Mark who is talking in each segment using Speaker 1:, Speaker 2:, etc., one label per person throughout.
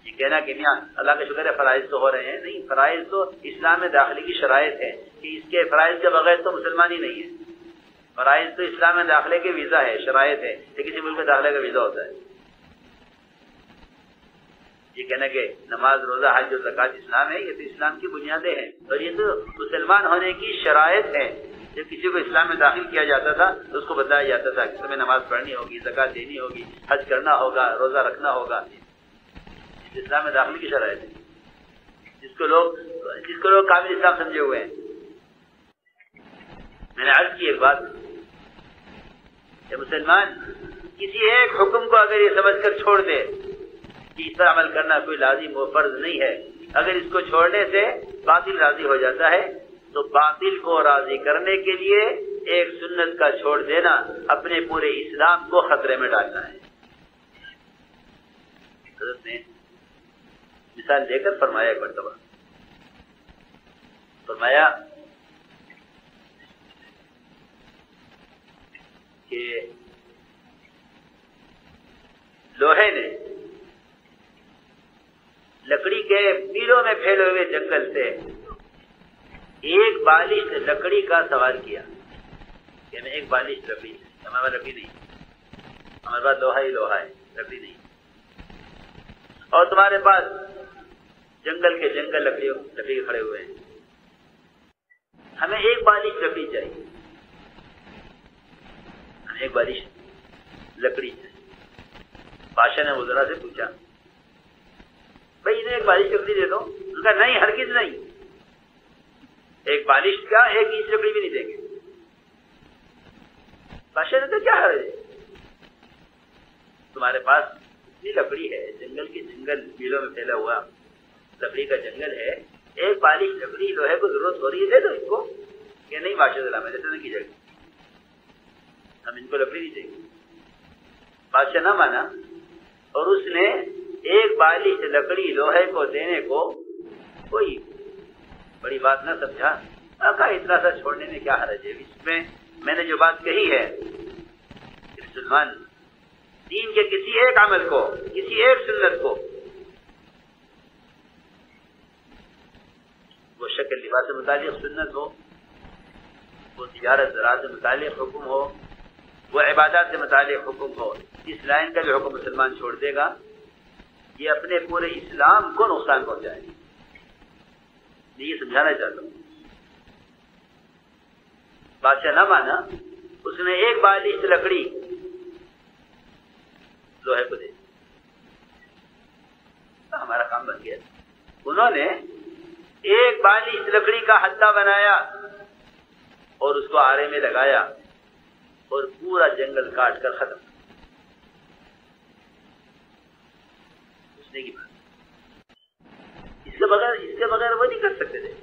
Speaker 1: یہ کہنا کہ میاں اللہ کا شکر ہے فرائض تو ہو رہے ہیں، نہیں، فرائض تو اسلام میں داخلے کی شرائط ہے کہ اس کے فرائض کے بغیر تو مسلمان ہی نہیں ہے۔ فرائض تو اسلام میں داخلے کے ویزا ہے، شرائط ہے کہ کسی ملک میں داخلے کا ویزا ہوتا ہے۔ یہ کہنا کہ نماز، روزہ، حج اور زکوٰۃ اسلام ہے، یہ تو اسلام کی بنیادیں ہیں اور یہ تو مسلمان ہونے کی شرائط ہے۔ جب کسی کو اسلام میں داخل کیا جاتا تھا تو اس کو بتایا جاتا تھا کہ تمہیں نماز پڑھنی ہوگی، زکوٰۃ دینی ہوگی، حج کرنا ہوگا، روزہ رکھنا ہوگا۔ اسلام میں داخلے کی شرائط ہے جس کو لوگ کامل اسلام سمجھے ہوئے ہیں۔ میں نے عرض کی ایک بات کہ مسلمان کسی ایک حکم کو اگر یہ سمجھ کر چھوڑ دے کہ اس پر عمل کرنا کوئی لازم و فرض نہیں ہے، اگر اس کو چھوڑنے سے باطل راضی ہو جاتا ہے تو باطل کو راضی کرنے کے لیے ایک سنت کا چھوڑ دینا اپنے پورے اسلام کو خطرے میں ڈالنا ہے۔ حضرت نے مثال دے کر فرمایا ایک مرتبہ، فرمایا کہ لوہے نے لکڑی کے میلوں میں پھیلے ہوئے جنگل سے ایک بالش لکڑی کا سوال کیا کہ ہمیں ایک بالش لکڑی، ہمارے پاس لکڑی نہیں، ہمارے پاس لوہا ہی لوہا ہے، لکڑی نہیں، اور تمہارے پاس جنگل کے جنگل لکڑی کھڑے ہوئے ہیں، ہمیں ایک بالش لکڑی چاہیے، ہمیں ایک بالش لکڑی چاہیے۔ بادشاہ نے وزراء سے پوچھا بھائی انہیں ایک بالش لکڑی دے دو، ان کا نہیں، ہرگز نہیں، ایک بالش کا ایک انچ لکڑی بھی نہیں دیں گے۔ بادشاہ نے کہا کیا حرج ہے، تمہارے پاس اتنی لکڑی ہے، جنگل کے جنگل میلوں میں پھیلا ہوا لکڑی کا جنگل ہے، ایک بالش لکڑی لوہے کو ضرورت ہو رہی ہے، دے دو اس کو۔ کہ نہیں بادشاہ میں ایسا نہیں کی جائے گی، ہم ان کو لکڑی نہیں دیں گے۔ بادشاہ نہ مانا اور اس نے ایک بالش لکڑی لوہے کو دینے کو کوئی بڑی بات نہ سمجھا، کہا اتنا سا چھوڑنے میں کیا حرج ہے۔ اس میں نے جو بات کہی ہے کہ مسلمان دین کے کسی ایک عمل کو، کسی ایک سنت کو، وہ شکل لباس سے متعلق سنت ہو، وہ تجارت زراعت سے متعلق حکم ہو، وہ عبادات سے متعلق حکم ہو، اس لائن کا جو حکم مسلمان چھوڑ دے گا یہ اپنے پورے اسلام کو نقصان پہنچائے گا۔ میں یہ سمجھانا چاہتا ہوں۔ بادشاہ نہ مانا، اس نے ایک بالش لکڑی لوہے کو دے، ہمارا کام بن گیا۔ انہوں نے ایک بالش لکڑی کا ہتھا بنایا اور اس کو آرے میں لگایا اور پورا جنگل کاٹ کر ختم۔ اس کے بغیر وہ نہیں کر سکتے تھے،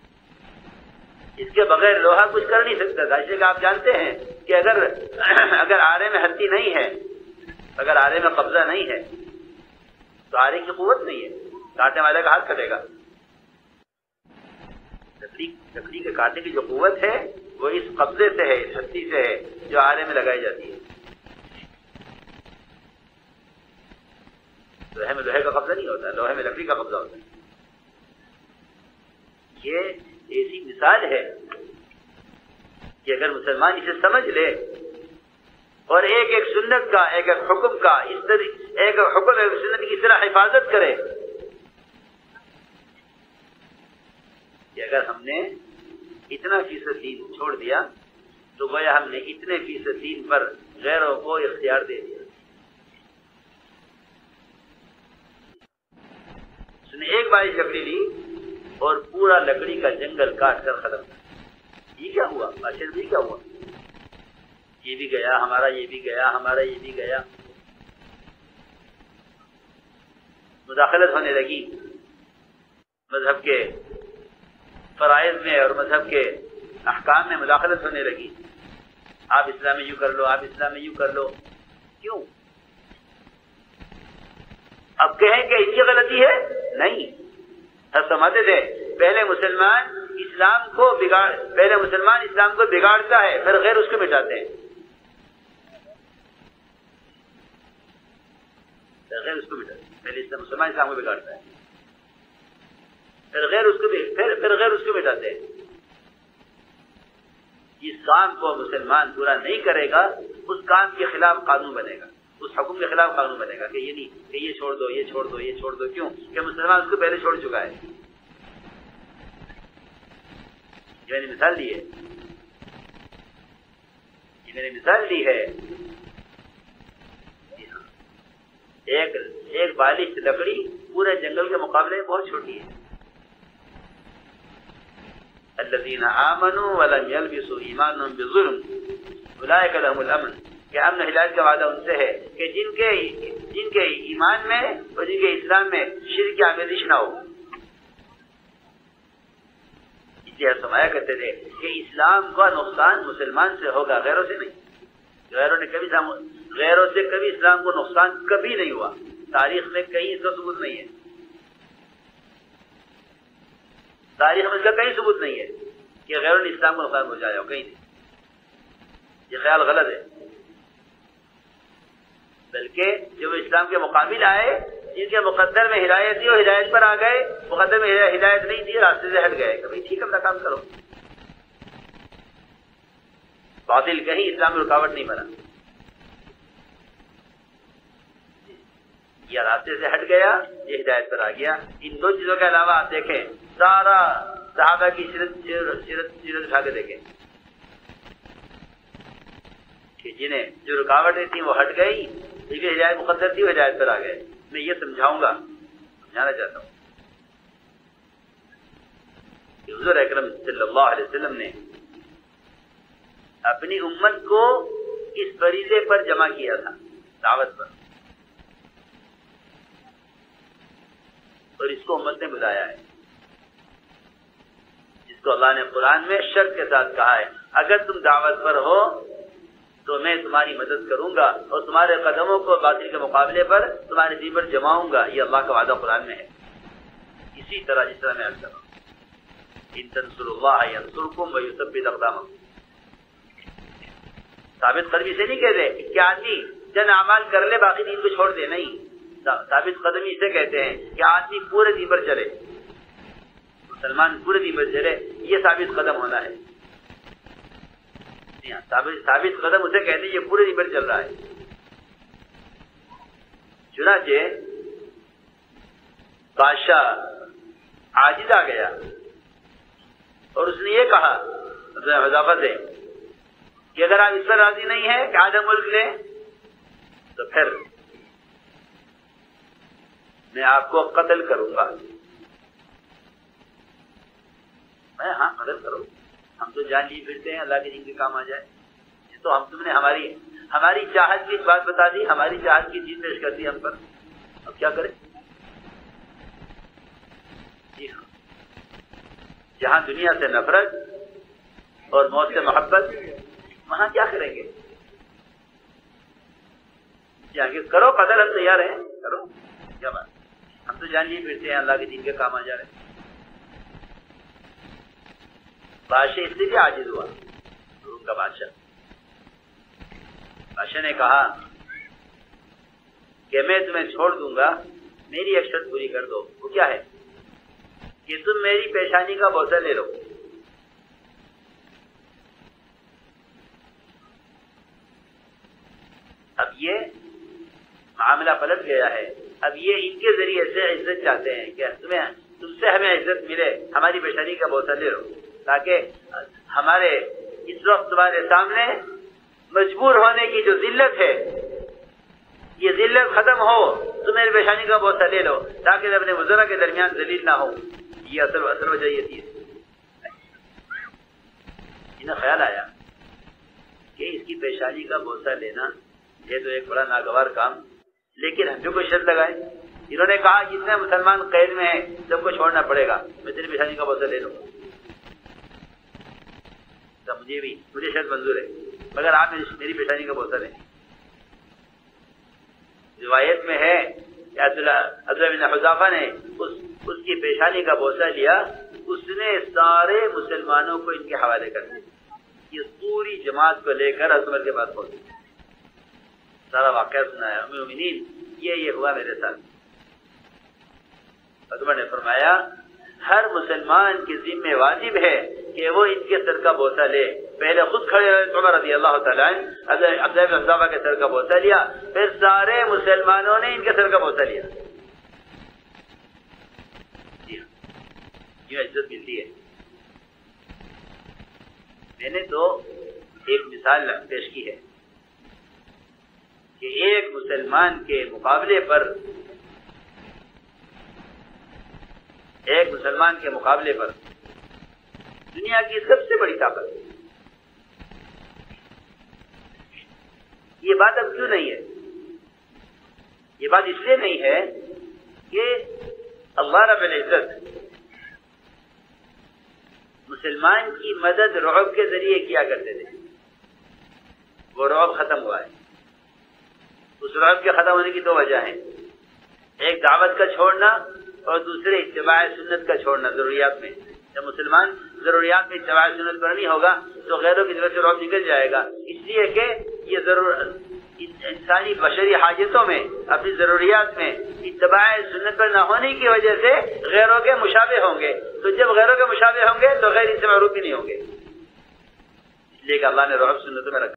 Speaker 1: اس کے بغیر لوہا کچھ کر نہیں سکتا تھا۔ اس لیے کہ آپ جانتے ہیں کہ اگر آرے میں ہتھی نہیں ہے، اگر آرے میں قبضہ نہیں ہے تو آرے کی قوت نہیں ہے، کاٹنے والے کا ہاتھ کٹے گا۔ لکڑی کے کاٹنے کی جو قوت ہے وہ اس قبضے سے ہے، اس ہتھی سے ہے جو آرے میں لگائی جاتی ہے۔ لوہے میں لوہے کا قبضہ نہیں ہوتا، لوہے میں لکڑی کا قبضہ ہوتا ہے۔ یہ ایسی مثال ہے کہ اگر مسلمان اسے سمجھ لے اور ایک ایک سنت کا، ایک ایک حکم کا، ایک حکم ایک سنت کی اس طرح حفاظت کرے کہ اگر ہم نے اتنا فیصد دین چھوڑ دیا تو گویا ہم نے اتنے فیصد دین پر غیروں کو اختیار دے دیا۔ اس نے ایک بالش لکڑی لی اور پورا لکڑی کا جنگل کاٹ کر ختم کر۔ یہ کیا ہوا؟ بادشاہ یہ کیا ہوا؟ یہ بھی گیا ہمارا، یہ بھی گیا ہمارا، یہ بھی گیا۔ مداخلت ہونے لگی مذہب کے فرائض میں اور مذہب کے احکام میں مداخلت ہونے لگی۔ آپ اسلام میں یوں کر لو، آپ اسلام میں یوں کر لو۔ کیوں؟ اب کہیں کہ اس کی غلطی ہے؟ نہیں، ہم سمجھتے تھے پہلے مسلمان اسلام کو بگاڑتا ہے، پھر غیر اس کو مٹاتے ہیں۔ غیر اس کو مٹاتے ہیں. پہلے اسلام مسلمان اسلام کو بگاڑتا ہے، پھر غیر اس کو پھر غیر اس کو مٹاتے ہیں. جس کام کو مسلمان پورا نہیں کرے گا اس کام کے خلاف قانون بنے گا، اس حکم کے خلاف قانون بنے گا کہ یہ نہیں، کہ یہ چھوڑ دو، یہ چھوڑ دو، یہ چھوڑ دو. کیوں کہ مسلمان اس کو پہلے چھوڑ چکا ہے. یہ میں نے مثال دی ہے، یہ میں نے مثال دی ہے. ایک بالغ لکڑی پورے جنگل کے مقابلے میں بہت چھوٹی ہے. الذین آمنوا ولم یلبسوا ایمانهم بظلم اولئک لهم الامن، کہ امن ہدایت کا وعدہ ان سے ہے کہ جن کے ایمان میں اور جن کے اسلام میں شرک کی آمیزش نہ ہو. اس لیے فرمایا کرتے تھے کہ اسلام کا نقصان مسلمان سے ہوگا، غیروں سے نہیں. غیروں سے کبھی اسلام کو نقصان کبھی نہیں ہوا، تاریخ میں کہیں اس کا ثبوت نہیں ہے. تاریخ میں اس کا کہیں ثبوت نہیں ہے کہ غیروں نے اسلام کو نقصان پہنچایا ہو، کہیں نہیں. یہ خیال غلط ہے. بلکہ جو اسلام کے مقابل آئے، جن کے مقدر میں ہدایت تھی وہ ہدایت پر آ گئے، مقدر میں ہدایت نہیں تھی راستے سے ہٹ گئے. کبھی ٹھیک اپنا کام کرو، باطل کہیں اسلام میں رکاوٹ نہیں بنا. یہ راستے سے ہٹ گیا، یہ ہدایت پر آ گیا. ان دو چیزوں کے علاوہ آپ دیکھیں سارا صحابہ کی سیرت اٹھا کے دیکھیں کہ جنہیں جو رکاوٹیں تھیں وہ ہٹ گئی، جن کی ہدایت مقدر تھی وہ ہدایت پر آ گئے. میں یہ سمجھانا چاہتا ہوں کہ حضور اکرم صلی اللہ علیہ وسلم نے اپنی امت کو اس فریضے پر جمع کیا تھا، دعوت پر، اور اس کو امت نے بلایا ہے، جس کو اللہ نے قرآن میں شرط کے ساتھ کہا ہے اگر تم دعوت پر ہو تو میں تمہاری مدد کروں گا اور تمہارے قدموں کو باطل کے مقابلے پر تمہارے دین پر جماؤں گا. یہ اللہ کا وعدہ قرآن میں ہے. اسی طرح جس طرح میں عرض کر رہا ہوں، ان تنصروا اللہ ینصرکم ویثبت اقدامکم. ثابت قدمی سے نہیں کہتے کہ آدمی چند اعمال کر لے باقی دین کو چھوڑ دے، نہیں. ثابت قدمی اسے کہتے ہیں کہ آدمی پورے دین پر چلے، مسلمان پورے دین پر چلے، یہ ثابت قدم ہونا ہے. ثابت قدم اسے کہتے ہیں یہ پورے دین پر چل رہا ہے. چنانچہ بادشاہ عاجز آ گیا اور اس نے یہ کہا حذافہ سے کہ اگر آپ اس پر راضی نہیں ہیں کہ آدھا ملک لیں تو پھر میں آپ کو قتل کروں گا. میں ہاں قتل کرو، ہم تو جان لی پھرتے ہیں، اللہ کے دین کے کام آ جائے. یہ تو تم نے ہماری چاہت کی بات بتا دی، ہماری چاہت کی چیز پیش کر دی ہم پر، اب کیا کریں؟ جی ہاں، جہاں دنیا سے نفرت اور موت سے محبت، وہاں کیا کریں گے؟ کرو قتل، ہم تیار ہیں، کرو، کیا بات، ہم تو جان لیے پھرتے ہیں، اللہ کے دین کے کام آ جا رہے ہیں. بادشاہ اس لیے عاجز ہوا، روم کا بادشاہ نے کہا کہ میں تمہیں چھوڑ دوں گا، میری ایک شرط پوری کر دو. وہ کیا ہے؟ کہ تم میری پیشانی کا بوسہ لے لو. اب یہ معاملہ پلٹ گیا ہے. اب یہ ان کے ذریعے سے عزت چاہتے ہیں کہ تم سے ہمیں عزت ملے، ہماری پیشانی کا بوسہ لے لو، تاکہ ہمارے اس وقت تمہارے سامنے مجبور ہونے کی جو ذلت ہے یہ ذلت ختم ہو. تم میری پیشانی کا بوسہ لے لو تاکہ اپنے وزراء کے درمیان ذلیل نہ ہو. یہ اصل وجہ یہ تھی. انہیں خیال آیا کہ اس کی پیشانی کا بوسہ لینا یہ تو ایک بڑا ناگوار کام، لیکن ہم جو کوئی شرط لگائے. انہوں نے کہا جتنے مسلمان قید میں ہیں سب کو چھوڑنا پڑے گا، میں تیری پیشانی کا بوسہ لے لوں گا. مجھے شرط منظور ہے مگر آپ میری پیشانی کا بوسہ لیں. روایت میں ہے کہ عبداللہ بن حذافہ نے اس کی پیشانی کا بوسہ لیا، اس نے سارے مسلمانوں کو ان کے حوالے کر دیا. یہ پوری جماعت کو لے کر حضرت عمر کے پاس پہنچے، سارا واقعہ سنایا. ام المؤمنین یہ ہوا میرے ساتھ. عمر نے فرمایا ہر مسلمان کی ذمہ واجب ہے کہ وہ ان کے سر کا بوسہ لے. پہلے خود کھڑے ہوئے عمر رضی اللہ تعالیٰ عنہ عبداللہ بن حذافہ کے سر کا بوسہ لیا, پھر سارے مسلمانوں نے ان کے سر کا بوسہ لیا. یہ عزت ملتی ہے. میں نے تو ایک مثال پیش کی ہے کہ ایک مسلمان کے مقابلے پر دنیا کی سب سے بڑی طاقت. یہ بات اب کیوں نہیں ہے؟ یہ بات اس لیے نہیں ہے کہ اللہ رب العزت مسلمان کی مدد رعب کے ذریعے کیا کرتے تھے. وہ رعب ختم ہوا ہے. اس رعب کے ختم ہونے کی دو وجہ ہیں, ایک دعوت کا چھوڑنا اور دوسرے اتباع سنت کا چھوڑنا. ضروریات میں جب مسلمان ضروریات میں اتباع سنت پر نہیں ہوگا تو غیروں کی طرف سے رعب نکل جائے گا. اس لیے کہ یہ انسانی بشری حاجتوں میں, اپنی ضروریات میں اتباع سنت پر نہ ہونے کی وجہ سے غیروں کے مشابہ ہوں گے. تو جب غیروں کے مشابہ ہوں گے تو غیر ان سے معروف بھی نہیں ہوں گے. اس لیے کہ اللہ نے رعب سنتوں میں رکھا.